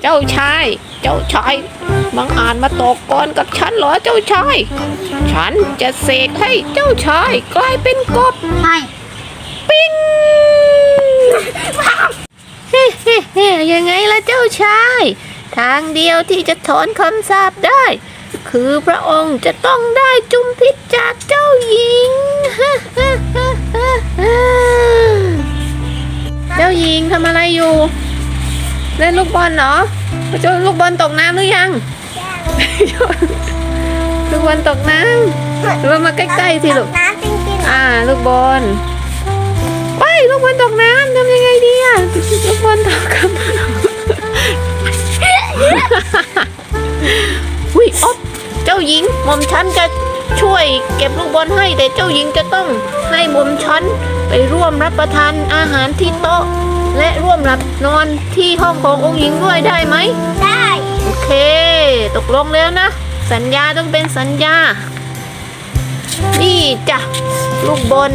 เจ้าชายบังอาจมาตกกลกับฉันเหรอเจ้าชายฉันจะเสกให้เจ้าชายกลายเป็นกบไม่ปิ้งยังไงล่ะเจ้าชายทางเดียวที่จะถอนคำสาปได้คือพระองค์จะต้องได้จุมพิษจากเจ้าหญิงเจ้าหญิงทำอะไรอยู่เล่นลูกบอลเหรอเจ้าลูกบอลตกน้ำหรือยังลูกบอลตกน้ำเรามาใกล้ๆสิลูกลูกบอลว้ายลูกบอลตกน้ำทำยังไงดีอะลูกบอลตกกับอุ้ยอ๊อบเจ้าหญิงหม่อมฉันจะช่วยเก็บลูกบอลให้แต่เจ้าหญิงจะต้องให้หม่อมฉันไปร่วมรับประทานอาหารที่โต๊ะและร่วมหลับนอนที่ห้องขององค์หญิงด้วยได้ไหมได้โอเคตกลงแล้วนะสัญญาต้องเป็นสัญญานี่จ้ะลูกบอล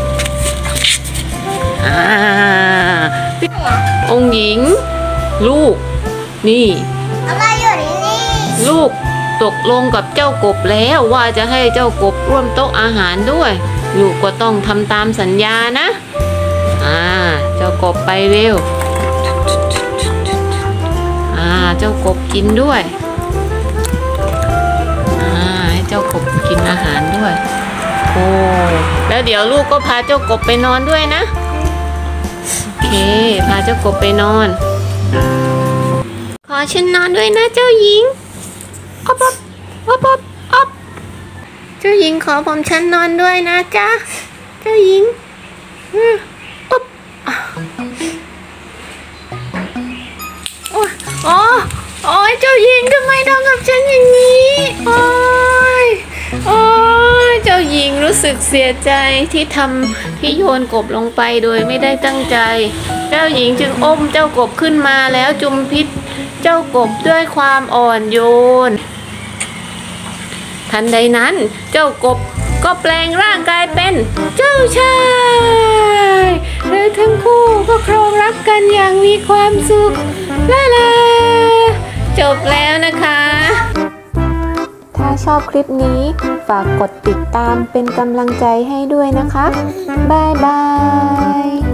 องค์หญิงลูกนี่อะไรอยู่นี่ลูกตกลงกับเจ้ากบแล้วว่าจะให้เจ้ากบร่วมโต๊ะอาหารด้วยลูกก็ต้องทำตามสัญญานะเจ้ากบไปเร็วเจ้ากบกินด้วยให้เจ้ากบกินอาหารด้วยโอ้แล้วเดี๋ยวลูกก็พาเจ้ากบไปนอนด้วยนะโอเคพาเจ้ากบไปนอนขอฉันนอนด้วยนะเจ้าหญิงอ๊อบอ๊อบอ๊อบอ๊อบเจ้าหญิงขอผมฉันนอนด้วยนะจ๊ะเจ้าหญิงอ๊อบโอ้ยเจ้าหญิงทำไมทำกับฉันอย่างนี้โอ้ยเจ้าหญิงรู้สึกเสียใจที่โยนกบลงไปโดยไม่ได้ตั้งใจเจ้าหญิงจึงอุ้มเจ้ากบขึ้นมาแล้วจุมพิษเจ้ากบด้วยความอ่อนโยนทันใดนั้นเจ้ากบก็แปลงร่างกายเป็นเจ้าชายและทั้งคู่ก็ครองรักกันอย่างมีความสุขลาจบแล้วนะคะถ้าชอบคลิปนี้ฝากกดติดตามเป็นกำลังใจให้ด้วยนะคะบ๊ายบาย